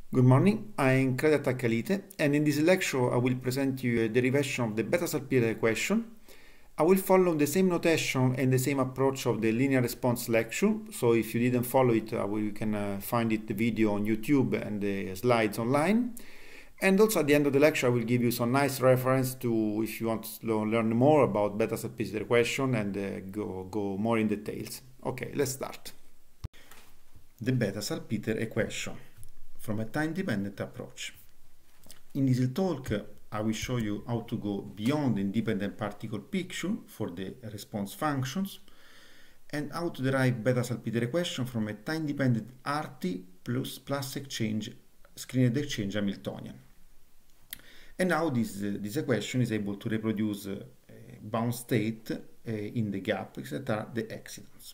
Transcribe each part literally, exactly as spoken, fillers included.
Good morning, I'm Claudio Attaccalite, and in this lecture I will present you a derivation of the beta-salpeter equation. I will follow the same notation and the same approach of the linear response lecture, so if you didn't follow it, uh, you can uh, find it the video on YouTube and the slides online. And also at the end of the lecture I will give you some nice reference to if you want to learn more about beta-salpeter equation and uh, go, go more in details. Okay, let's start. The beta-salpeter equation from a time-dependent approach. In this talk, I will show you how to go beyond the independent particle picture for the response functions and how to derive beta-salpeter equation from a time-dependent R T plus plus exchange, screened exchange Hamiltonian. And now this, uh, this equation is able to reproduce uh, a bound state uh, in the gaps that are the excitons.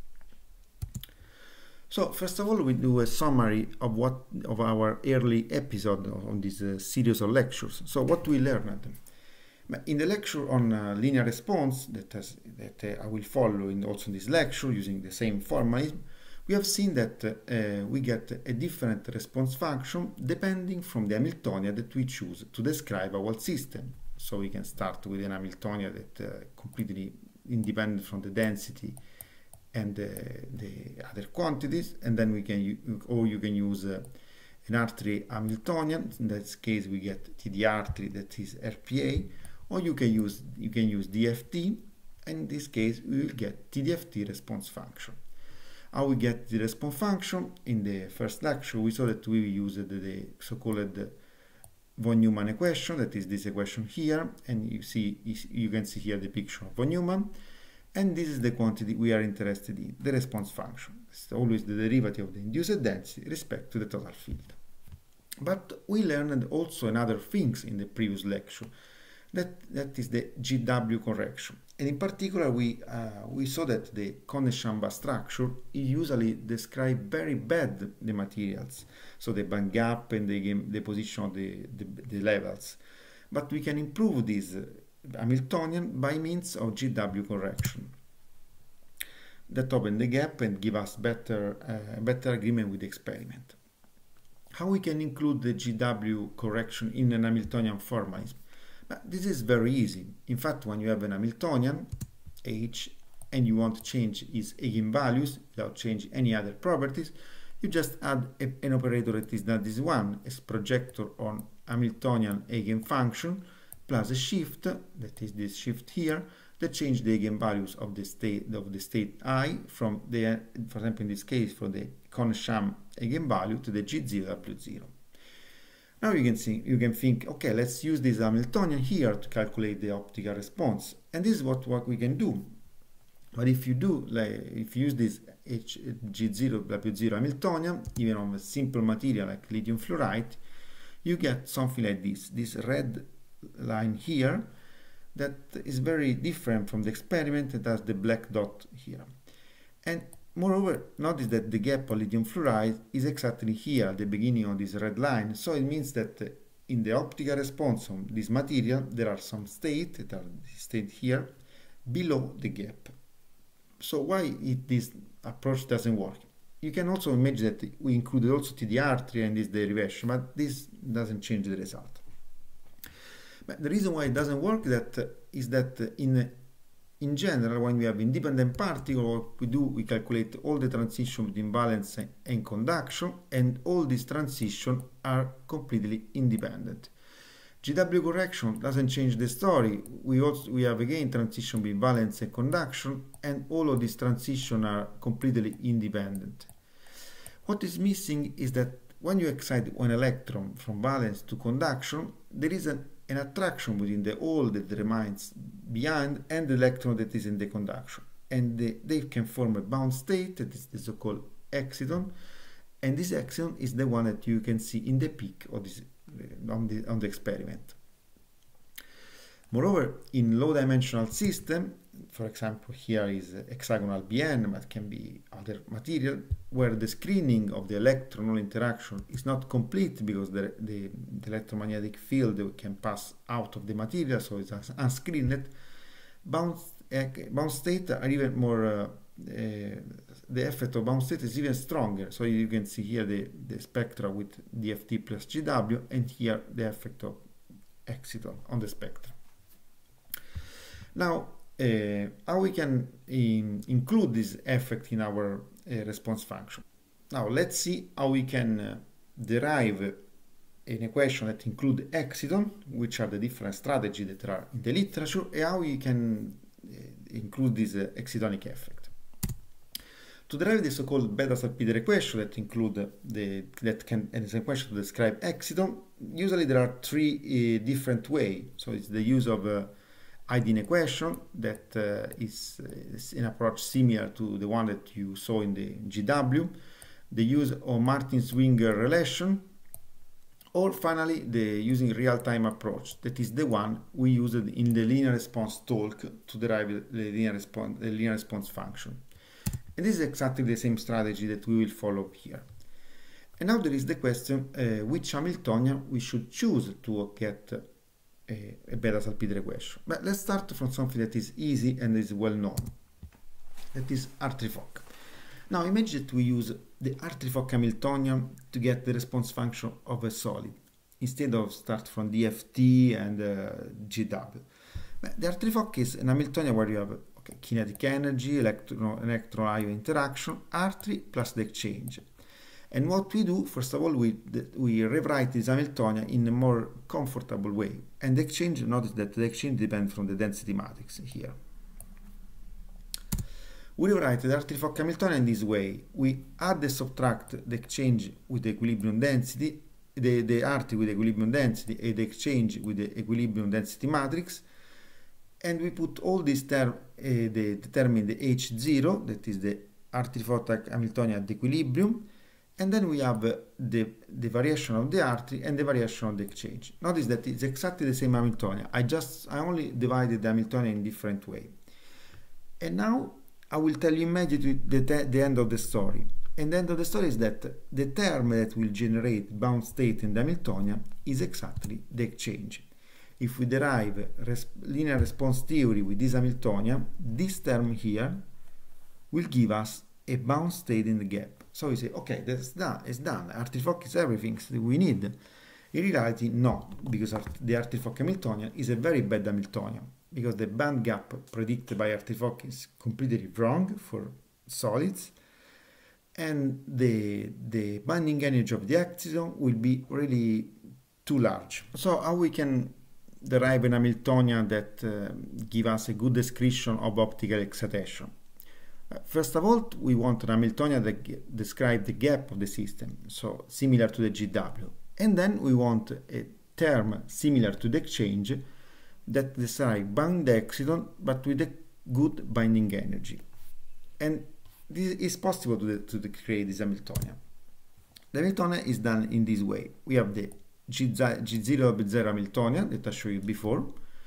So first of all, we do a summary of what of our early episode on this uh, series of lectures. So what we learned in the lecture on uh, linear response that has, that uh, I will follow in also in this lecture using the same formalism, we have seen that uh, we get a different response function depending from the Hamiltonian that we choose to describe our system. So we can start with an Hamiltonian that uh, completely independent from the density and uh, the other quantities, and then we can, or you can use uh, an R three Hamiltonian. In that case, we get T D R three, that is R P A, or you can use you can use D F T. And in this case, we will get T D F T response function. How we get the response function? In the first lecture, we saw that we used the, the so-called von Neumann equation, that is this equation here, and you see you can see here the picture of von Neumann. And this is the quantity we are interested in, the response function. It's always the derivative of the induced density respect to the total field. But we learned also another things in the previous lecture, that, that is the G W correction. And in particular, we, uh, we saw that the Konesh-Shamba structure usually describe very bad the materials, so the band gap and the, the position of the, the, the levels. But we can improve this Hamiltonian by means of G W correction that open the gap and give us better uh, better agreement with the experiment. How we can include the G W correction in an Hamiltonian formalism? But this is very easy. In fact, when you have an Hamiltonian H and you want to change its eigenvalues without changing any other properties, you just add a, an operator that is not this one as projector on Hamiltonian eigenfunction plus a shift, that is this shift here, that change the eigenvalues of the state of the state I from the, for example, in this case, for the Konesh-Sham eigenvalue to the G zero W zero. Now you can see, you can think, okay, let's use this Hamiltonian here to calculate the optical response, and this is what, what we can do. But if you do, like, if you use this H, G zero W zero Hamiltonian, even on a simple material like lithium fluoride, you get something like this, this red line here that is very different from the experiment that has the black dot here. And moreover, notice that the gap of lithium fluoride is exactly here at the beginning of this red line, so it means that in the optical response of this material there are some states that are state here below the gap. So why it, this approach doesn't work? You can also imagine that we included also T D R three in this derivation, but this doesn't change the result. But the reason why it doesn't work that uh, is that uh, in in general, when we have independent particle, what we do, we calculate all the transition between valence and conduction, and all these transitions are completely independent. G W correction doesn't change the story. We also we have again transition between valence and conduction, and all of these transitions are completely independent. What is missing is that when you excite one electron from valence to conduction, there is an an attraction between the hole that remains behind and the electron that is in the conduction, and they, they can form a bound state that is the so-called exciton, and this exciton is the one that you can see in the peak of this on the on the experiment. Moreover, in low-dimensional system, for example, here is hexagonal B N, but can be other material, where the screening of the electron interaction is not complete because the, the, the electromagnetic field can pass out of the material, so it's unscreened. Bound, uh, bound states are even more uh, the effect of bound state is even stronger. So you can see here the, the spectra with D F T plus G W, and here the effect of exciton on the spectra. Now, uh, how we can in, include this effect in our uh, response function? Now, let's see how we can uh, derive an equation that include exciton, which are the different strategies that are in the literature, and how we can uh, include this uh, excitonic effect. To derive the so-called beta-salpeter equation that include the that can as an equation to describe exciton, usually there are three uh, different ways. So it's the use of a Hiding equation that uh, is, uh, is an approach similar to the one that you saw in the G W, the use of Martin-Zwinger relation, or finally the using real-time approach, that is the one we used in the linear response talk to derive the linear response, the linear response function. And this is exactly the same strategy that we will follow here. And now there is the question uh, which Hamiltonian we should choose to get a, a beta-salpeter equation. But let's start from something that is easy and is well known. That is Hartree-Fock. Now imagine that we use the Hartree-Fock Hamiltonian to get the response function of a solid, instead of start from D F T and uh, G W. But the Hartree-Fock is an Hamiltonian where you have okay, kinetic energy, electron, electron-ion interaction, Hartree plus the exchange. And what we do, first of all, we, we rewrite this Hamiltonian in a more comfortable way. And the exchange, notice that the exchange depends from the density matrix here. We rewrite the Hartree-Fock Hamiltonian in this way. We add and subtract the exchange with the equilibrium density, the, the Hartree with the equilibrium density, and the exchange with the equilibrium density matrix. And we put all these terms, uh, they determine the H zero, that is the Hartree-Fock Hamiltonian at the equilibrium. And then we have uh, the, the variation of the Hartree and the variation of the exchange. Notice that it's exactly the same Hamiltonian. I just, I only divided the Hamiltonian in different way. And now I will tell you immediately the, the end of the story. And the end of the story is that the term that will generate bound state in the Hamiltonian is exactly the exchange. If we derive res linear response theory with this Hamiltonian, this term here will give us a bound state in the gap. So we say, okay, that's done, it's done. Hartree-Fock is everything that we need. In reality, no, because the Hartree-Fock Hamiltonian is a very bad Hamiltonian, because the band gap predicted by Hartree-Fock is completely wrong for solids, and the, the binding energy of the exciton will be really too large. So how we can derive an Hamiltonian that uh, give us a good description of optical excitation? Uh, first of all, we want an Hamiltonian that describes the gap of the system, so similar to the G W. And then we want a term similar to the exchange that describes bound exciton but with a good binding energy. And this is possible to, the, to the create this Hamiltonian. The Hamiltonian is done in this way. We have the G zero Hamiltonian that I showed you before,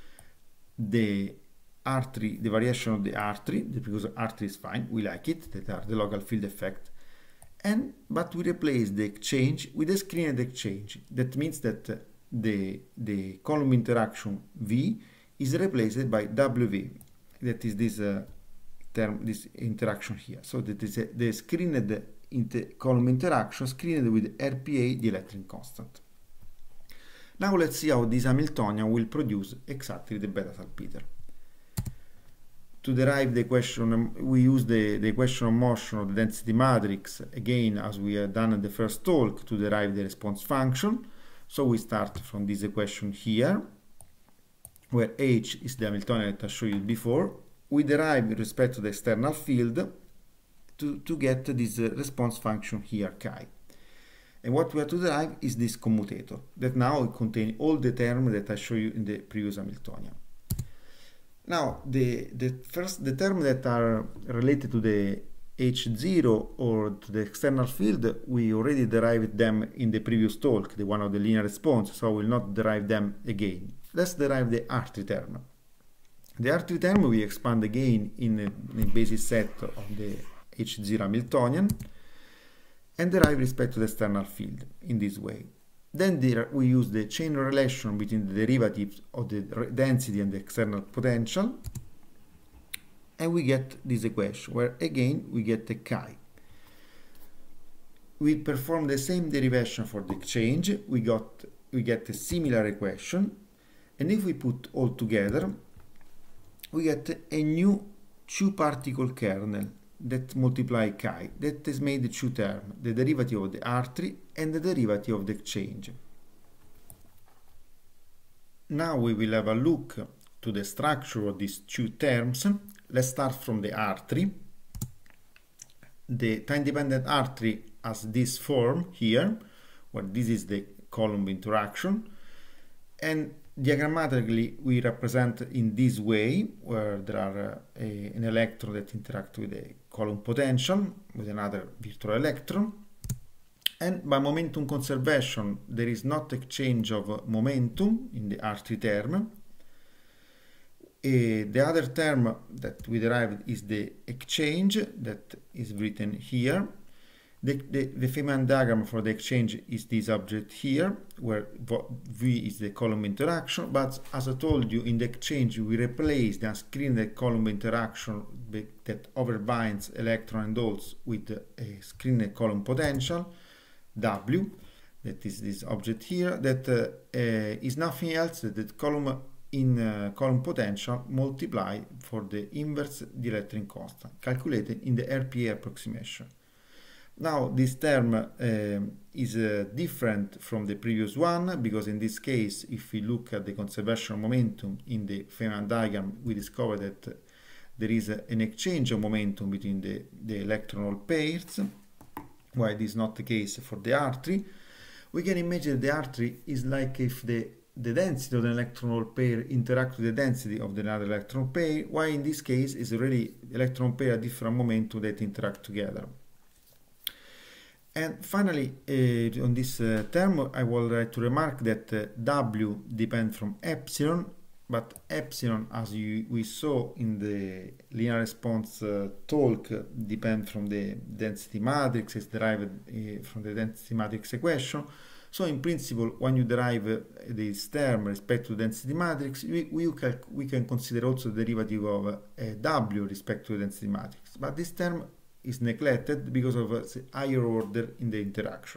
the Hartree, the variation of the Hartree, because Hartree is fine, we like it, that are the local field effect, and but we replace the exchange with a screened exchange. That means that uh, the the column interaction V is replaced by W V, that is this uh, term, this interaction here. So that is a, the screened inter column interaction screened with R P A, the electric constant. Now let's see how this Hamiltonian will produce exactly the beta-salpeter. To derive the equation, we use the, the equation of motion of the density matrix, again as we have done in the first talk, to derive the response function. So we start from this equation here, where H is the Hamiltonian that I showed you before. We derive with respect to the external field to, to get this uh, response function here, chi. And what we have to derive is this commutator, that now contains all the terms that I showed you in the previous Hamiltonian. Now, the, the first the terms that are related to the H zero or to the external field, we already derived them in the previous talk, the one of the linear response, so I will not derive them again. Let's derive the Hartree term. The Hartree term we expand again in the basis set of the H zero Hamiltonian and derive respect to the external field in this way. Then there we use the chain relation between the derivatives of the density and the external potential. and we get this equation, where again we get the chi. We perform the same derivation for the exchange, we got we get a similar equation, and if we put all together, we get a new two-particle kernel that multiply chi, that is made two terms, the derivative of the R three and the derivative of the exchange. Now we will have a look to the structure of these two terms. Let's start from the R three. The time-dependent R three has this form here, where this is the Coulomb interaction, and diagrammatically we represent in this way, where there are uh, a, an electron that interacts with a Coulomb potential with another virtual electron, and by momentum conservation there is not exchange of momentum in the R three term. Uh, the other term that we derived is the exchange that is written here. The, the, the Feynman diagram for the exchange is this object here, where V is the Coulomb interaction, but as I told you, in the exchange we replace the unscreened Coulomb interaction that overbinds electron and holes with a screened Coulomb potential, W, that is this object here, that uh, uh, is nothing else than the Coulomb in uh, Coulomb potential multiplied for the inverse dielectric constant, calculated in the R P A approximation. Now this term uh, is uh, different from the previous one, because in this case, if we look at the conservation of momentum in the Feynman diagram, we discover that uh, there is uh, an exchange of momentum between the, the electron pairs, while this is not the case for the R three. We can imagine the R three is like if the, the density of the electron pair interacts with the density of the other electron pair, while in this case is already electron pair at different momentum that interact together. And finally, uh, on this uh, term, I would like to remark that uh, W depends from epsilon, but epsilon, as you, we saw in the linear response uh, talk, uh, depends from the density matrix, is derived uh, from the density matrix equation. So in principle, when you derive uh, this term respect to the density matrix, we, we, can, we can consider also the derivative of uh, W respect to the density matrix. But this term is neglected because of a higher order in the interaction.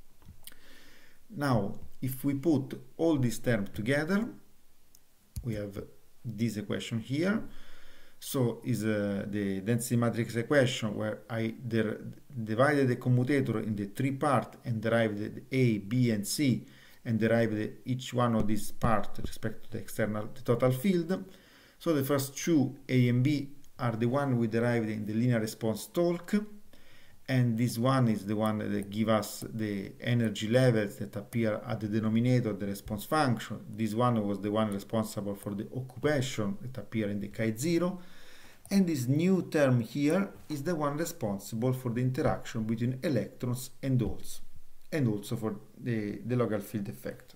Now, if we put all these terms together, we have this equation here. So is uh, the density matrix equation, where I divided the commutator in the three parts and derived the A, B, and C, and derived each one of these parts respect to the external the total field. So the first two, A and B, are the one we derived in the linear response talk, and this one is the one that give us the energy levels that appear at the denominator of the response function. This one was the one responsible for the occupation that appear in the chi zero, and this new term here is the one responsible for the interaction between electrons and holes, and also for the, the local field effect.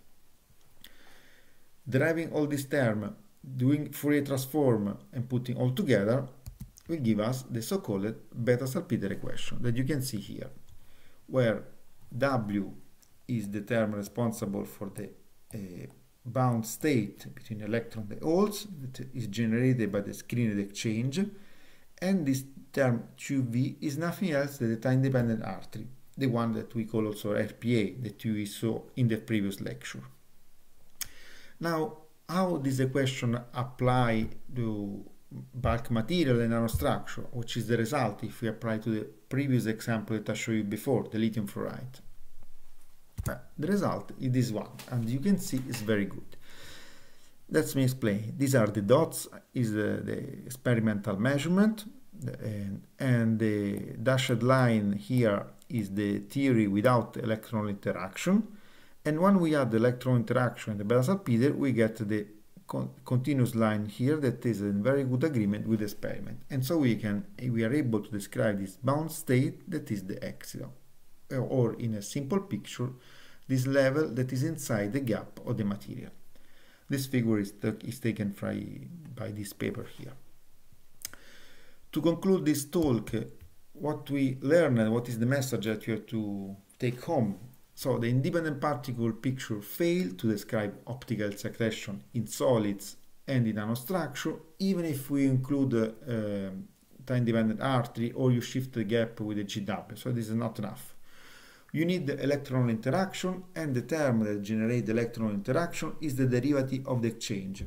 Deriving all this term, doing Fourier transform and putting all together will give us the so-called Bethe-Salpeter equation that you can see here, where W is the term responsible for the uh, bound state between electron and holes that is generated by the screened exchange, and this term two V is nothing else than the time-dependent R three, the one that we call also R P A that we saw in the previous lecture. Now, how this equation apply to bulk material and nanostructure, which is the result if we apply to the previous example that I showed you before, the lithium fluoride. Uh, the result is this one, and you can see it's very good. Let me explain. These are the dots, is the, the experimental measurement, and, and the dashed line here is the theory without electron interaction. And when we add the electron interaction and the Bethe-Salpeter, we get the con continuous line here that is in very good agreement with the experiment. And so we can we are able to describe this bound state that is the epsilon, or in a simple picture, this level that is inside the gap of the material. This figure is, is taken by, by this paper here. To conclude this talk, what we learned and what is the message that you have to take home. So the independent particle picture failed to describe optical accretion in solids and the nanostructure, even if we include uh, time-dependent R three or you shift the gap with the G W. So this is not enough. You need the electron interaction, and the term that generates the electron interaction is the derivative of the exchange.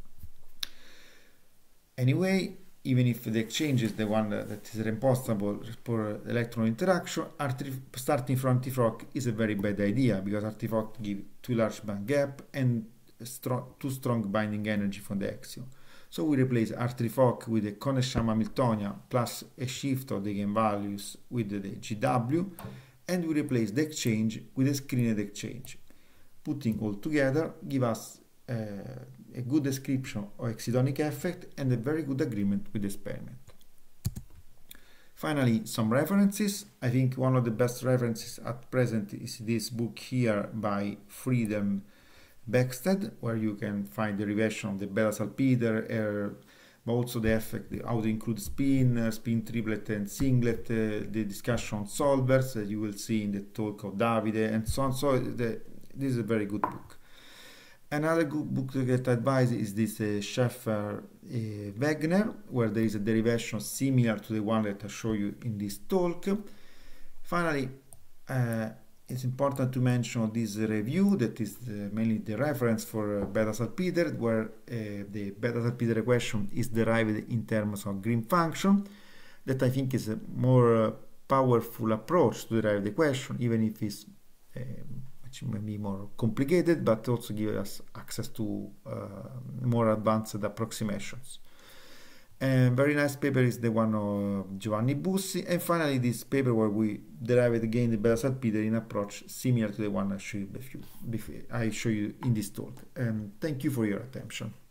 Anyway, even if the exchange is the one that is responsible for electron interaction, starting from R T F O C is a very bad idea, because R T F O C gives too large band gap and strong, too strong binding energy from the axion. So we replace R T F O C with a Kohn-Sham Hamiltonian plus a shift of the eigenvalues with the G W, and we replace the exchange with a screened exchange. Putting all together give us uh, a good description of excitonic effect and a very good agreement with the experiment. Finally, some references. I think one of the best references at present is this book here by Friedem Beckstedt, where you can find the derivation of the beta-salpeter, uh, but also the effect, how to include spin, uh, spin triplet and singlet, uh, the discussion on solvers that you will see in the talk of Davide, and so on. So the, this is a very good book. Another good book to get advice is this uh, Schaeffer-Wegener, uh, where there is a derivation similar to the one that I show you in this talk. Finally, uh, it's important to mention this review that is the, mainly the reference for uh, beta-salpeter, where uh, the beta-salpeter equation is derived in terms of green function. That I think is a more uh, powerful approach to derive the equation, even if it's uh, may be more complicated, but also give us access to uh, more advanced approximations. A very nice paper is the one of Giovanni Bussi, and finally this paper where we derived again the beta-salpeter in approach similar to the one I showed you before, I show you in this talk. And thank you for your attention.